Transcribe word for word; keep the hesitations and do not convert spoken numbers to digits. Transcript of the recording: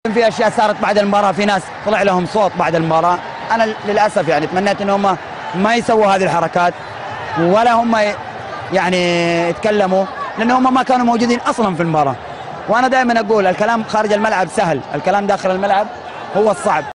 في اشياء صارت بعد المباراه، في ناس طلع لهم صوت بعد المباراه، انا للاسف يعني تمنيت ان هم ما يسووا هذه الحركات ولا هم يعني يتكلموا، لان هم ما كانوا موجودين اصلا في المباراه. وانا دائما اقول الكلام خارج الملعب سهل، الكلام داخل الملعب هو الصعب.